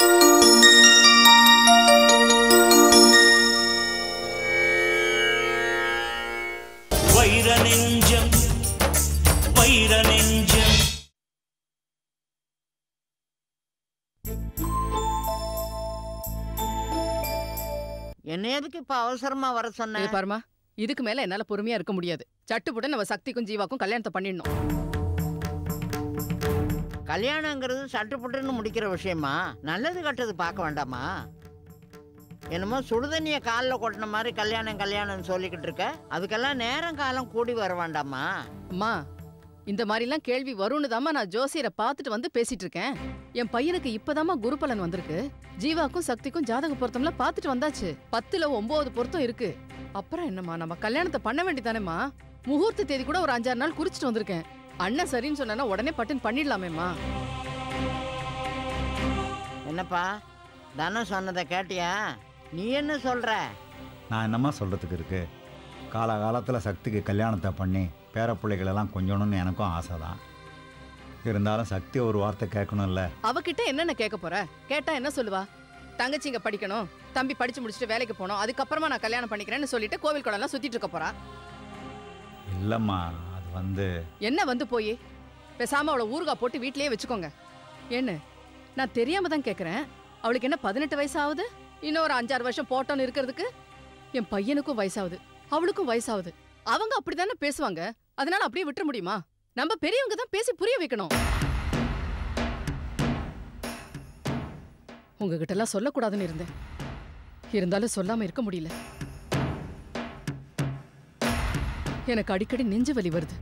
என்ன எதுக்கு இப்ப அவசரமா வர சொன்ன? பாருமா, இதுக்கு மேல என்னால பொறுமையா இருக்க முடியாது. சட்டுப்புட நம்ம சக்திக்கும் ஜீவாக்கும் கல்யாணத்தை பண்ணிடணும். கல்யாணங்கிறது சட்டுப்புட்டுன்னு முடிக்கிற விஷயமா? நல்லது கட்டது பார்க்க வேண்டாமா? என்னமோ சுடுதண்ணிய காலில் கொட்டின மாதிரி கல்யாணம் கல்யாணம்னு சொல்லிக்கிட்டு இருக்க. அதுக்கெல்லாம் நேரம் காலம் கூடி வர வேண்டாமா? அம்மா, இந்த மாதிரிலாம் கேள்வி வரும்னு தாம்மா நான் ஜோசியரை பார்த்துட்டு வந்து பேசிட்டு இருக்கேன். என் பையனுக்கு இப்பதாம்மா குரு பலன் வந்திருக்கு. ஜீவாக்கும் சக்திக்கும் ஜாதக பொருத்தம்லாம் பார்த்துட்டு வந்தாச்சு. 10ல் 9 பொருத்தம் இருக்கு. அப்புறம் என்னம்மா, நம்ம கல்யாணத்தை பண்ண வேண்டியதானேம்மா? முகூர்த்த தேதி கூட ஒரு 5-6 நாள் குறிச்சிட்டு வந்திருக்கேன். அண்ணன் சரின்னு சொன்னா உடனே பட்டுன்னு பண்ணிடலாமேம்மா. என்னப்பா தானே சொன்னதை கேட்டியா? நீ என்ன சொல்ற? நான் என்னம்மா சொல்றதுக்கு இருக்கு? காலகாலத்தில் சக்திக்கு கல்யாணத்தை பண்ணி பேர பிள்ளைகளெல்லாம் கொஞ்சணும்னு எனக்கும் ஆசை தான். இருந்தாலும் சக்தி ஒரு வார்த்தை கேட்கணும்ல. அவகிட்ட என்னென்ன கேட்க போற? கேட்டா என்ன சொல்லுவா? தங்கச்சிங்க படிக்கணும், தம்பி படிச்சு முடிச்சுட்டு வேலைக்கு போனோம், அதுக்கப்புறமா நான் கல்யாணம் பண்ணிக்கிறேன்னு சொல்லிட்டு கோவில் குளம்லாம் சுத்திட்டு இருக்க போறா. இல்லம்மா, அது வந்து என்ன வந்து போய் பேசாம அவளை ஊறுகாய் போட்டு வீட்லயே வச்சுக்கோங்க. என்ன, நான் தெரியாம தான் கேட்கறேன். அவளுக்கு என்ன 18 வயசு ஆகுது? இன்னும் ஒரு 5-6 வருஷம் போட்டோன்னு இருக்கிறதுக்கு என் பையனுக்கும் வயசாகுது, அவளுக்கும் வயசாகுது. அவங்க அப்படித்தானே பேசுவாங்க. அதனால அப்படியே விட்டுற முடியுமா? நம்ம பெரியவங்க தான் பேசி புரிய வைக்கணும். உங்ககிட்ட எல்லாம் சொல்லக்கூடாதுன்னு இருந்தேன். இருந்தாலும் சொல்லாம இருக்க முடியல. எனக்கு அடிக்கடி நெஞ்சு வலி வருது.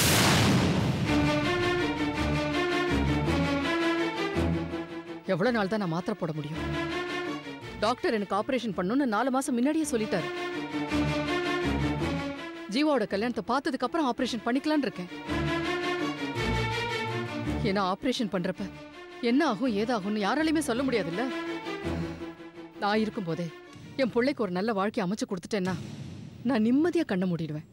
எவ்வளவு நாள் தான் நான் மாத்திரை போட முடியும்? டாக்டர் எனக்கு ஆபரேஷன் பண்ணணும்னு 4 மாசம் முன்னாடியே சொல்லிட்டாரு. ஜீவாவோட கல்யாணத்தை பார்த்ததுக்கு அப்புறம் ஆபரேஷன் பண்ணிக்கலான்னு இருக்கேன். ஏன்னா ஆபரேஷன் பண்றப்ப என்ன ஆகும் ஏதாகும்னு யாராலையுமே சொல்ல முடியாதுல்ல. நான் இருக்கும் போதே என் பிள்ளைக்கு ஒரு நல்ல வாழ்க்கை அமைச்சு கொடுத்துட்டேன்னா நான் நிம்மதியா கண்ண மூடிடுவேன்.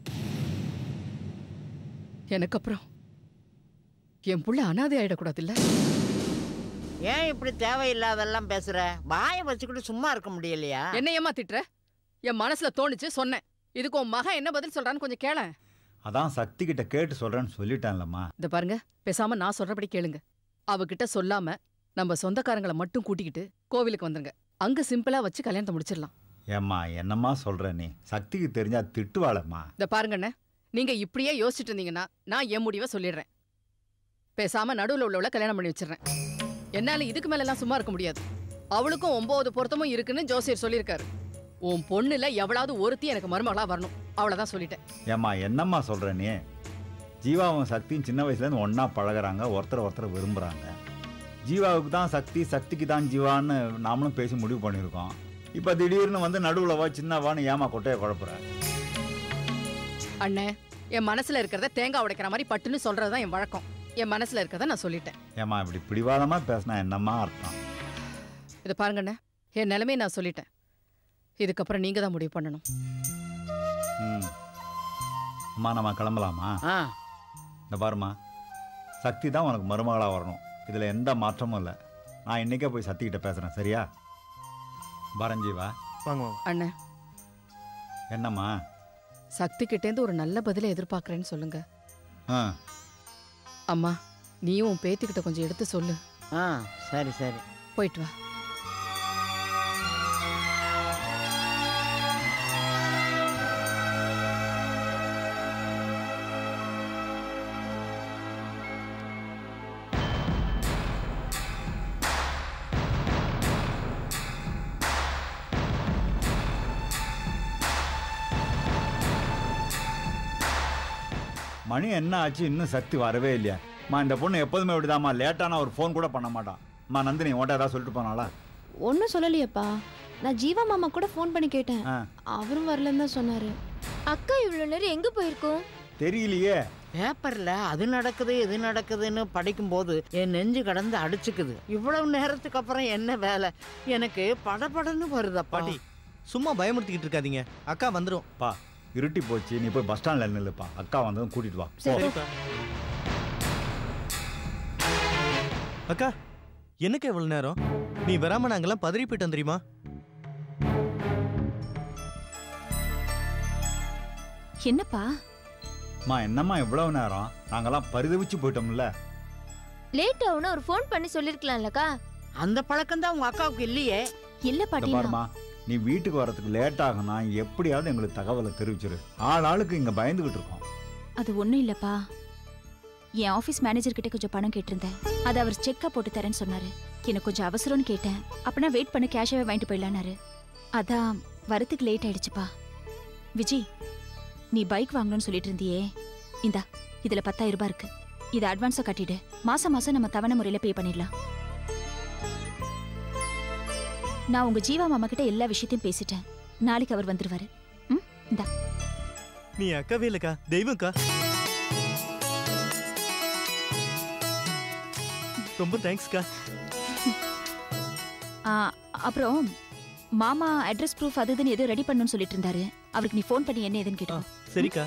எனக்கு அப்புறம் என் புள்ள அனாதை ஆயிடக்கூடாது இல்ல. ஏன் இப்படி தேவையில்லாதெல்லாம் பேசுற? வாயை வச்சுக்கிட்டு சும்மா இருக்க முடியலையா? என்ன ஏமா திட்டுற? என் மனசுல தோணுச்சு சொன்னேன். இதுக்கு உன் மகன் என்ன பதில் சொல்றான்னு கொஞ்சம் கேள. அதான் சக்தி கிட்ட கேட்டு சொல்றேன்னு சொல்லிட்டான்லம்மா. இந்த பாருங்க, பேசாம நான் சொல்றபடி கேளுங்க. அவகிட்ட சொல்லாம நம்ம சொந்தக்காரங்களை மட்டும் கூட்டிக்கிட்டு கோவிலுக்கு வந்துருங்க. அங்க சிம்பிளா வச்சு கல்யாணத்தை முடிச்சிடலாம். ஏம்மா என்னம்மா சொல்ற நீ? சக்திக்கு தெரிஞ்சா திட்டுவாளம்மா. இந்த பாருங்கண்ணே, நீங்க இப்படியே யோசிச்சுட்டு இருந்தீங்கன்னா நான் என் முடிவை சொல்லிடுறேன். பேசாம நடுவுல உள்ளவளை கல்யாணம் பண்ணி வச்சிடறேன். என்னால இதுக்கு மேல எல்லாம் சும்மா இருக்க முடியாது. அவளுக்கும் 9 பொருத்தமும் இருக்குன்னு ஜோசியர் சொல்லியிருக்காரு. உன் பொண்ணுல எவ்வளவு ஒருத்தி எனக்கு மருமகளா வரணும், அவ்வளவுதான் சொல்லிட்டேன். ஏம்மா என்னம்மா சொல்ற நீ? ஜீவாவும் சக்தியும் சின்ன வயசுலேருந்து ஒன்றா பழகிறாங்க, ஒருத்தரை விரும்புகிறாங்க. ஜீவாவுக்கு தான் சக்தி, சக்திக்கு தான் ஜீவான்னு நாமளும் பேசி முடிவு பண்ணியிருக்கோம். இப்போ திடீர்னு வந்து நடுவில் வா சின்னவான்னு ஏமா கொட்டையை குழப்புற? அண்ணே, என் மனசுல இருக்கிறத தேங்காய் உடைக்கிற மாதிரி பட்டுன்னு சொல்றதுதான் என் வழக்கம். என் மனசுல இருக்கிறத நான் சொல்லிட்டேன். ஏமா இப்படி பிடிவாதமாக பேசினா என்னம்மா அர்த்தம்? இதை பாருங்கண்ணே, என் நிலைமையை நான் சொல்லிட்டேன். இதுக்கப்புறம் நீங்க தான் முடிவு பண்ணணும். அம்மா நம்ம கிளம்பலாமா? இந்த பாருமா, சக்தி தான் உனக்கு மருமகளாக வரணும், இதில் எந்த மாற்றமும் இல்லை. நான் இன்னைக்கே போய் சக்திகிட்ட பேசுகிறேன், சரியா? பரஞ்சீவா வாங்க. அண்ணே, என்னம்மா? சக்தி கிட்டேருந்து ஒரு நல்ல பதிலை எதிர்பார்க்கறேன்னு சொல்லுங்க. அம்மா, நீயும் உன் பேத்திக்கிட்ட கொஞ்சம் எடுத்து சொல்லு. சரி சரி, போயிட்டு வா. மணி என்ன ஆச்சு, இன்னும் சக்தி வரவே இல்லையா? இந்த பொண்ணு எப்போதுமே இப்படிதாம்மா, லேட்டானா ஒரு ஃபோன் கூட பண்ண மாட்டான். நந்தினி ஓட்ட ஏதாவது சொல்லிட்டு போனாளா? ஒன்றும் சொல்லலையப்பா. நான் ஜீவா மாமா கூட ஃபோன் பண்ணி கேட்டேன், அவரும் வரலன்னு தான் சொன்னாரு. அக்கா இவ்வளோ நேரம் எங்கே போயிருக்கோம் தெரியலையே. பேப்பர்ல அது நடக்குது இது நடக்குதுன்னு படிக்கும்போது என் நெஞ்சு கடந்து அடிச்சுக்குது. இவ்வளவு நேரத்துக்கு அப்புறம் என்ன வேலை? எனக்கு படபடன்னு வருதப்பா. சும்மா பயமுறுத்திக்கிட்டு இருக்காதீங்க, அக்கா வந்துடும். பா இருட்டி போச்சு, நீ போய் பஸ் ஸ்டாண்ட்ல நில்லுப்பா. அக்கா வந்ததும் கூட்டிட்டு வா. சரிப்பா. அக்கா என்னக்கா இவ்வளவு நேரம்? நீ வராம நாங்கெல்லாம் பதறி போயிட்டோம் தெரியுமா? என்னப்பா? அம்மா என்னம்மா இவ்வளவு நேரம்? நாங்கெல்லாம் பரிதவிச்சு போயிட்டோம்ல. லேட் ஆகுனா ஒரு ஃபோன் பண்ணி சொல்லிருக்கலாம்லக்கா. அந்த பழக்கம் தான் உங்க அக்காவுக்கு இல்லையே. இல்ல இந்த பாட்டி. பாருமா, நீ வீட்டுக்கு வரதுக்கு லேட் ஆகுனா எப்படியாவது எங்களுக்கு தகவலை தெரிவிச்சிரு. ஆளுக்கு இங்க பயந்துகிட்டு இருக்கோம். அது ஒண்ணும் இல்லப்பா. என் ஆபீஸ் மேனேஜர் கிட்ட கொஞ்சம் பணம் கேட்டிருந்தேன். அதை அவர் செக்கா போட்டு தரேன்னு சொன்னாரு. எனக்கு கொஞ்சம் அவசரம்னு கேட்டேன். அப்பனா வெயிட் பண்ண கேஷாவே வாங்கிட்டு போயிடலான்னாரு. அதான் வரத்துக்கு லேட் ஆயிடுச்சுப்பா. விஜி, நீ பைக் வாங்கணும்னு சொல்லிட்டு இருந்தியே, இந்தா இதுல 10,000 ரூபாய் இருக்கு. இதை அட்வான்ஸா கட்டிடு. மாசம் மாசம் நம்ம தவணை முறையில பே பண்ணிடலாம். நான் உங்க ஜீவா மாமா கிட்ட எல்லா விஷயத்தையும் பேசிட்டேன். நாளைக்கு அவர் வந்துருவாரு. இந்தா. நீ அக்காவே இல்லக்கா, தெய்வம்க்கா. ரொம்ப தேங்க்ஸ்க்கா. அப்புறம் மாமா அட்ரஸ் ப்ரூஃப் அது இதுன்னு ஏதோ ரெடி பண்ணணும்னு சொல்லிட்டு இருந்தாரு. அவருக்கு நீ ஃபோன் பண்ணி என்ன ஏதுன்னு கேட்டோம். சரிக்கா.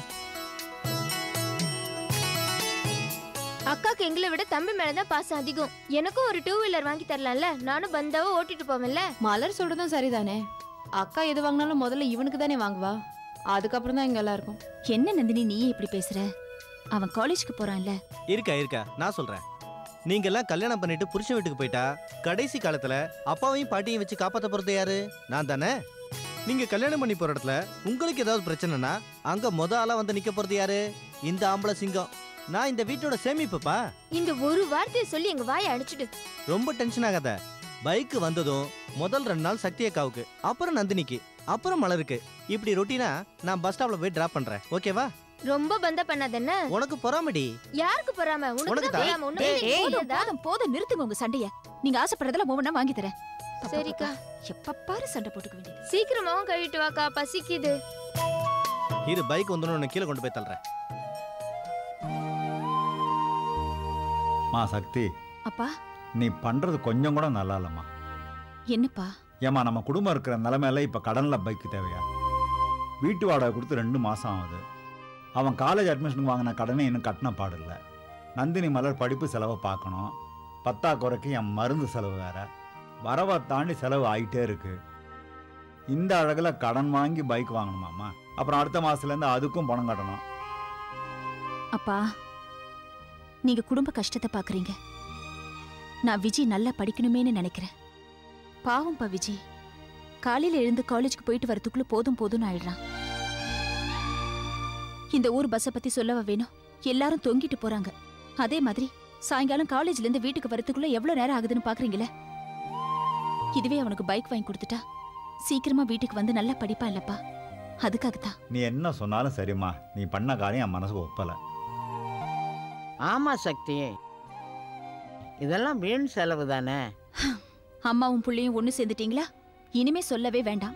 அக்காக்கு எங்களை விட தம்பி மேலதான் பாசம் அதிகம். எனக்கும் ஒரு 2 வீலர் வாங்கி தரலாம்ல. நானும் பந்தாவை ஓட்டிட்டு போவேன்ல. மலர் சொல்றதும் சரிதானே. அக்கா எது வாங்கினாலும் முதல்ல இவனுக்கு தானே வாங்குவா. அதுக்கப்புறம் தான் இங்க எல்லாருக்கும். என்ன நந்தினி நீயே இப்படி பேசுற? அவன் காலேஜ்க்கு போறான்ல. இருக்கா நான் சொல்றேன். நீங்க எல்லாம் கல்யாணம் பண்ணிட்டு புருஷன் வீட்டுக்கு போயிட்டா கடைசி காலத்துல அப்பாவையும் பாட்டியும் வச்சு காப்பாத்த போறது யாரு? நான் தானே. நீங்க கல்யாணம் பண்ணி போற இடத்துல உங்களுக்கு ஏதாவது பிரச்சனைனா அங்க ஆளா வந்து நிக்க போறது யாரு? இந்த ஆம்பளை சிங்கம். நான் இந்த வீட்டோட சேமிப்புப்பா. இந்த ஒரு வார்த்தையை சொல்லி எங்க வாயை அடிச்சுடு. ரொம்ப டென்ஷன் ஆகாத. பைக் வந்ததும் முதல் 2 நாள் சக்தி அக்காவுக்கு, அப்புறம் நந்தினிக்கு, அப்புறம் மலருக்கு. இப்படி ரொட்டீனா நான் பஸ் ஸ்டாப்ல போய் டிராப் பண்றேன். ஓகேவா? ரொம்ப பந்தா பண்ணாதேன்னா. உனக்கு பொறாமடி. யாருக்கு பொறாம? உனக்கு தான் பொறாம. போதும் போதும் நிறுத்துங்க உங்க சண்டைய. நீங்க ஆசைப்படுறதுல ஒவ்வொன்னா வாங்கி தரேன். சரிக்கா. எப்ப பாரு சண்டை போட்டுக்க வேண்டியது. சீக்கிரமாவும் கழுவிட்டு வாக்கா, பசிக்குது. இரு, பைக் வந்தோன்னு கீழே கொண்டு போய் தள்ளுறேன். மா சக்தி, அப்பா. நீ பண்றது கொஞ்சம் கூட நல்லா இல்லம்மா. என்னப்பா? ஏமா நம்ம குடும்பம் இருக்கிற நிலைமையில இப்ப கடன்ல பைக் தேவையா? வீட்டு வாடகை கொடுத்து 2 மாசம் ஆகுது. அவன் காலேஜ் அட்மிஷனுக்கு வாங்கின கடனை இன்னும் கட்டின பாடில்லை. நந்தினி மலர் படிப்பு செலவை பார்க்கணும். 10 குறைக்கு என் மருந்து செலவு வேற. வரவை தாண்டி செலவு ஆகிட்டே இருக்கு. இந்த அழகில் கடன் வாங்கி பைக் வாங்கணுமாம்மா. அப்புறம் அடுத்த மாசத்துலேருந்து அதுக்கும் பணம் கட்டணும். அப்பா, நீங்க குடும்ப கஷ்டத்தை பாக்குறீங்க. நான் விஜய் நல்லா படிக்கணுமேனு நினைக்கிறேன். பாவம்பா விஜய். காலையில எழுந்து காலேஜுக்கு போயிட்டு வரதுக்குள்ள போதும் போதும்னு ஆயிடுறான். இந்த ஊர் பஸ்ஸை பத்தி சொல்லவா வேணும்? எல்லாரும் தொங்கிட்டு போறாங்க. அதே மாதிரி சாயங்காலம் காலேஜ்ல இருந்து வீட்டுக்கு வரதுக்குள்ள எவ்வளவு நேரம் ஆகுதுன்னு பாக்குறீங்களே. இதுவே அவனுக்கு பைக் வாங்கி கொடுத்துட்டா சீக்கிரமா வீட்டுக்கு வந்து நல்லா படிப்பா இல்லப்பா. அதுக்காகத்தான். நீ என்ன சொன்னாலும் சரிம்மா, நீ பண்ண காரியம் என் மனசுக்கு ஒப்பல. ஆமா சக்தி, இதெல்லாம் வீண் செலவு தானே. அம்மாவும் புள்ளையும் ஒண்ணு சேர்ந்துட்டீங்களா? இனிமே சொல்லவே வேண்டாம்.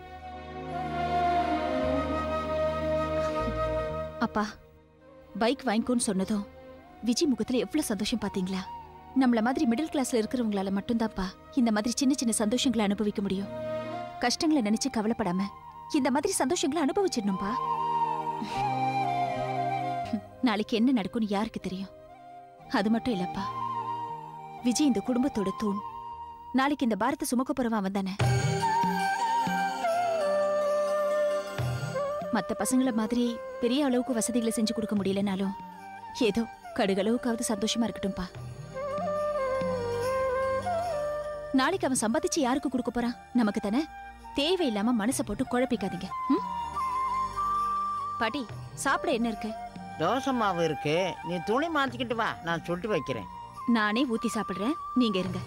அப்பா, பைக் வாங்கிக்கோன்னு சொன்னதும் விஜய் முகத்துல எவ்வளவு சந்தோஷம் பாத்தீங்களா? நம்மள மாதிரி மிடில் கிளாஸ்ல இருக்கிறவங்களால மட்டும்தான்ப்பா இந்த மாதிரி சின்ன சின்ன சந்தோஷங்களை அனுபவிக்க முடியும். கஷ்டங்களை நினைச்சு கவலைப்படாம இந்த மாதிரி சந்தோஷங்களை அனுபவிச்சிடணும்பா. நாளைக்கு என்ன நடக்கும்னு யாருக்கு தெரியும்? அது மட்டும் இல்லப்பா, விஜய் இந்த குடும்பத்தோட தூண். நாளைக்கு இந்த பாரத்தை சுமக்க போறவன் அவன் தானே. மத்த பசங்கள மாதிரி பெரிய அளவுக்கு வசதிகளை செஞ்சு கொடுக்க முடியலனாலும் ஏதோ கடுகளவுக்காவது சந்தோஷமா இருக்கட்டும்பா. நாளைக்கு அவன் சம்பாதிச்சு யாருக்கு கொடுக்க போறான்? நமக்கு தானே. தேவையில்லாம மனசை போட்டு குழப்பிக்காதீங்க. பாட்டி, சாப்பிட என்ன இருக்கு? தோசை மாவு இருக்கு. நீ துணி மாத்திக்கிட்டு வா, நான் சுட்டு வைக்கிறேன். நானே ஊத்தி சாப்பிடுறேன், நீங்க இருங்க.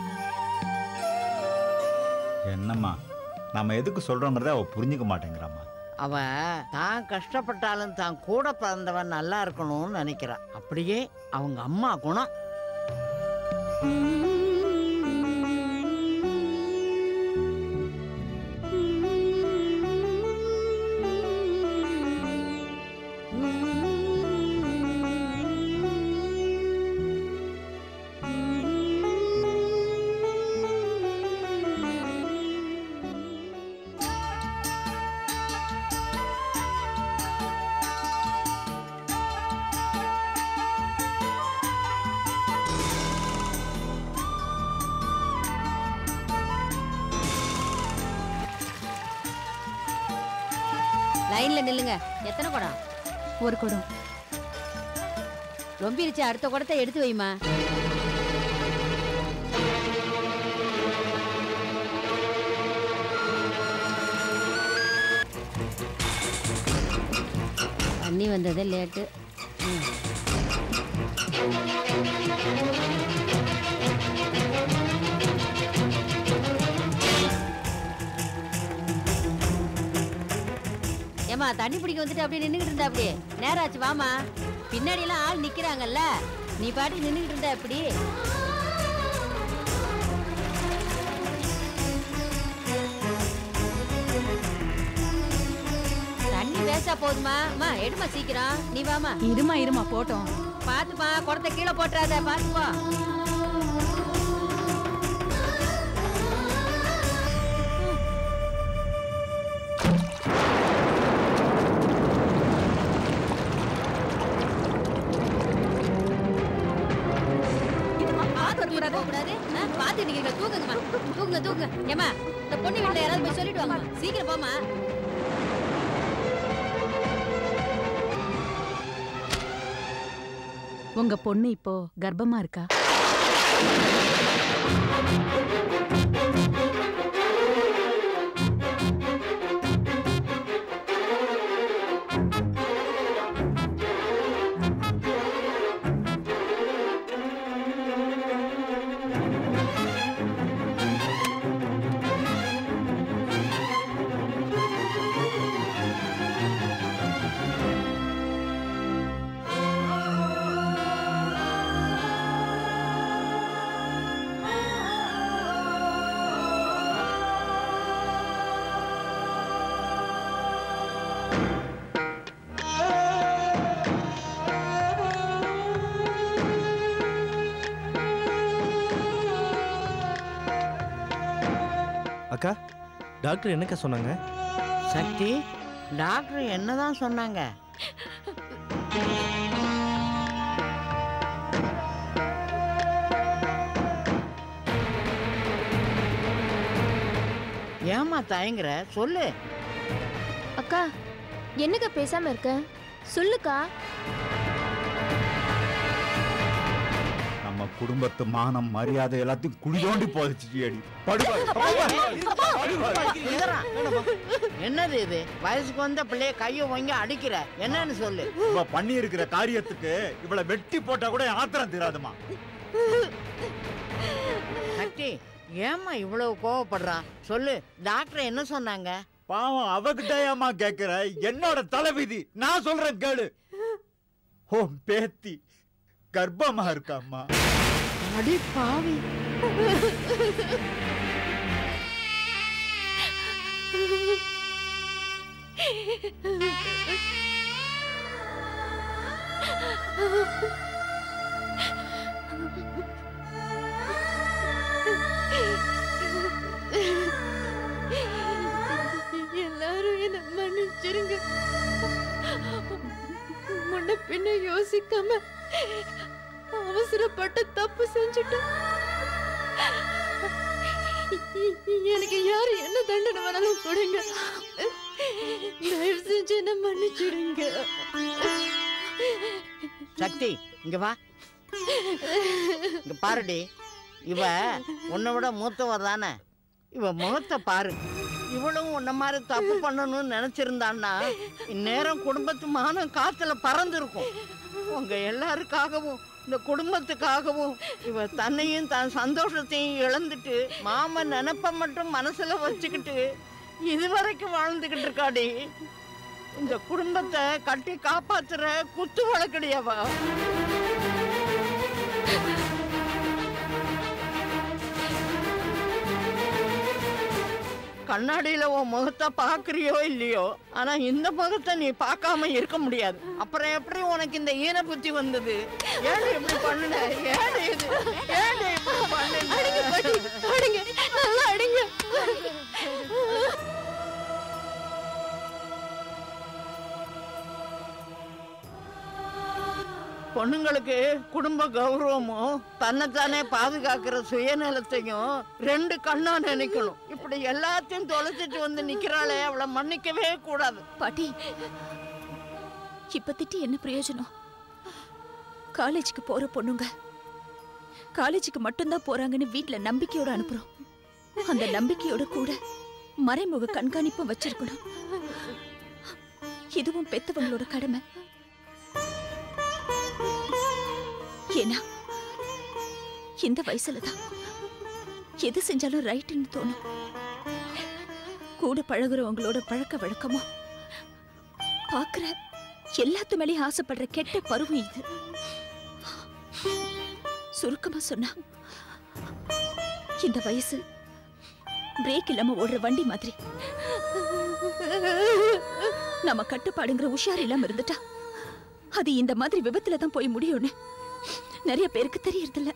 என்னம்மா, நம்ம எதுக்கு சொல்றோங்கிறத அவ புரிஞ்சுக்க மாட்டேங்கிறாம்மா. அவ தான் கஷ்டப்பட்டாலும் தான் கூட பிறந்தவன் நல்லா இருக்கணும்னு நினைக்கிறான். அப்படியே அவங்க அம்மா குணம். லைன்ல நில்லுங்க. எத்தனை குடம்? ஒரு குடம். ரொம்பிருச்சு, அடுத்த குடத்தை எடுத்து வைமா. தண்ணி வந்தது லேட்டு. ஏமா தண்ணி பிடிக்க வந்துட்டு அப்படியே நின்றுகிட்டு இருந்தா அப்படியே நேரம் ஆச்சு. வாமா, பின்னாடி எல்லாம் ஆள் நிக்கிறாங்கல்ல, நீ பாட்டி நின்றுகிட்டு இருந்தா எப்படி? தண்ணி வேஸ்டா போதுமா? அம்மா எடுமா சீக்கிரம், நீ வாமா. இருமா போட்டோம். பாத்துப்பா, குடத்தை கீழே போட்டுறாத, பாத்துப்பா. பாத்து நீங்க தூக்குங்கம்மா, தூக்குங்க. ஏமா இந்த பொண்ணு வீட்டுல யாராவது போய் சொல்லிட்டு வாங்க, சீக்கிரம் போமா. உங்க பொண்ணு இப்போ கர்ப்பமா இருக்கா? அக்கா, டாக்டர் என்னக்கா சொன்னாங்க? சக்தி, டாக்டர் என்னதான் சொன்னாங்க? ஏமா தயங்குற? சொல்லு. அக்கா, என்னக்கா பேசாம இருக்க? சொல்லுக்கா. நம்ம குடும்பத்து மானம் மரியாதை எல்லாத்தையும் குடிதோண்டி போதிச்சு அடி. என்னது இது? வயசுக்கு வந்த பிள்ளைய கையை வாங்கி அடிக்கிற, என்னன்னு சொல்லு. இவ பண்ணி இருக்கிற காரியத்துக்கு இவளை வெட்டி போட்டா கூட ஆத்திரம் தீராதுமா. சக்தி, ஏமா இவ்வளவு கோவப்படுறா? சொல்லு, டாக்டர் என்ன சொன்னாங்க? பாவம், அவகிட்ட ஏமா கேக்குற? என்னோட தலைவிதி, நான் சொல்றேன் கேளு. ஓ பேத்தி கர்ப்பமா இருக்காம்மா. அடி பாவி. எல்லாரும் என்ன மன்னிச்சிருங்க. முன்ன பின்ன யோசிக்காம அவசரப்பட்டு தப்பு செஞ்சுட்டேன். எனக்கு யாரு என்ன தண்டனை வேணாலும் கொடுங்க. தயவு செஞ்சு என்ன மன்னிச்சிடுங்க. சக்தி, இங்க வா. இங்க பாருடி, இவ உன்னை விட மூத்தவர் தானே. இவ முகத்தை பாரு. இவளும் உன்ன மாதிரி தப்பு பண்ணணும்னு நினைச்சிருந்தான்னா இந்நேரம் குடும்பத்து மானம் காத்துல பறந்துருக்கும். உங்க எல்லாருக்காகவும் இந்த குடும்பத்துக்காகவும் இவ தன்னையும் தன் சந்தோஷத்தையும் இழந்துட்டு மாமன் நினைப்ப மட்டும் மனசுல வச்சுக்கிட்டு இதுவரைக்கும் வாழ்ந்துகிட்டு இருக்காடி. இந்த குடும்பத்தை கட்டி காப்பாத்துற குத்து வழக்கடியவா. கண்ணாடியில உன் முகத்தை பாக்குறியோ இல்லையோ, ஆனா இந்த முகத்தை நீ பார்க்காம இருக்க முடியாது. அப்புறம் எப்படி உனக்கு இந்த ஈன புத்தி வந்தது? ஏன் இப்படி பண்ணுன? ஏன் இது? ஏன் இப்படி பண்ணுன? அடிங்க, நல்லா அடிங்க. பொண்ணுங்களுக்கு குடும்ப கௌரவமும் தன்னைத்தானே பாதுகாக்கிற சுயநலத்தையும் 2 கண்ணா நினைக்கணும். இப்படி எல்லாத்தையும் தொலைச்சிட்டு வந்து நிக்கிறாளே, அவளை மன்னிக்கவே கூடாது. பாட்டி, இப்ப திட்டி என்ன பிரயோஜனம்? காலேஜுக்கு போற பொண்ணுங்க காலேஜுக்கு மட்டும்தான் போறாங்கன்னு வீட்டுல நம்பிக்கையோட அனுப்புறோம். அந்த நம்பிக்கையோட கூட மறைமுக கண்காணிப்பும் வச்சிருக்கணும். இதுவும் பெத்தவங்களோட கடமை. ஏன்னா இந்த வயசுலதான் எது செஞ்சாலும் ரைட்னு தோணும். கூட பழகுறவங்களோட பழக்க வழக்கமோ பாக்குற எல்லாத்து மேலேயும் ஆசைப்படுற கெட்ட பருவம் இது. சுருக்கமா சொன்னா இந்த வயசு பிரேக் இல்லாம ஓடுற வண்டி மாதிரி. நம்ம கட்டுப்பாடுங்கிற உஷார் இல்லாம இருந்துட்டா அது இந்த மாதிரி விபத்துல தான் போய் முடியும்னு நிறைய பேருக்கு தெரியறதில்ல.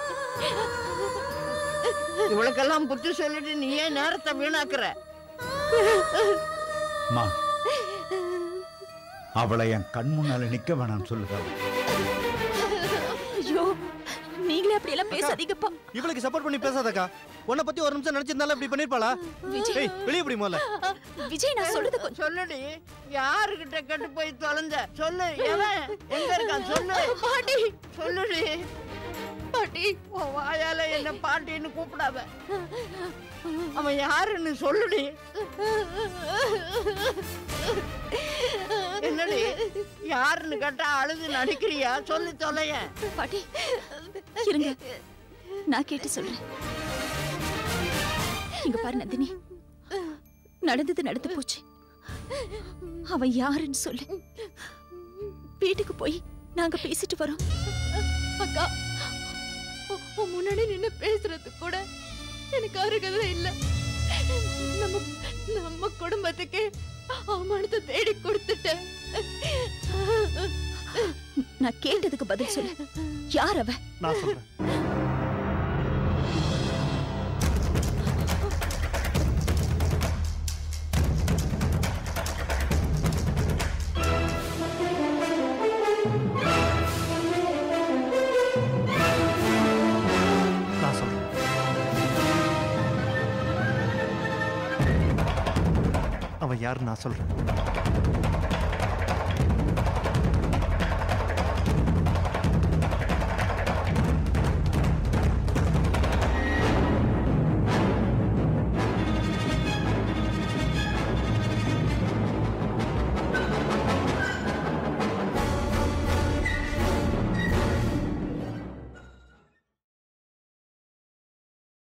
இவளுக்கெல்லாம் புத்தி சொல்லிட்டு நீ ஏன் நேரத்தை வீணாக்குற? அவளை என் கண் முன்னால நிக்க வேணாம் சொல்லுங்க. ஐயோ, நீங்களே அப்படி எல்லாம் பேசாதீங்கப்பா. இவளுக்கு சப்போர்ட் பண்ணி பேசாதக்கா. உன்னை பத்தி ஒரு நிமிஷம் நினைச்சிருந்தாலும் இப்படி பண்ணிருப்பாளா? விஜய், வெளியே இப்படி முதல்ல. விஜய், நான் சொல்றது சொல்லுடி. யாருகிட்ட கெட்டு போய் தொலைஞ்ச? சொல்லு. எவன் எங்க இருக்கான்? சொல்லு பாட்டி. சொல்லுடி பாட்டி. வாயால என்ன பாட்டின்னு கூப்பிடாத. அவன் யாருன்னு சொல்லுடி. என்னடி யாருன்னு கேட்டா அழுது நடிக்கிறியா? சொல்லி தொலைய. பாட்டி இருங்க, நான் கேட்டு சொல்றேன். இங்க பாரு நந்தினி, நடந்தது நடந்து போச்சு. அவன் யாருன்னு சொல்லு. வீட்டுக்கு போய் நாங்க பேசிட்டு வரோம். அக்கா, முன்னாடி நின்னு பேசுறது கூட எனக்கு அருகதை இல்ல. நம்ம குடும்பத்துக்கு அவமானத்தை தேடி கொடுத்துட்டேன். நான் கேட்டதுக்கு பதில் சொல்லு. யார் அவ? நான் சொல்றேன். அவன் யாரு நான் சொல்றேன்.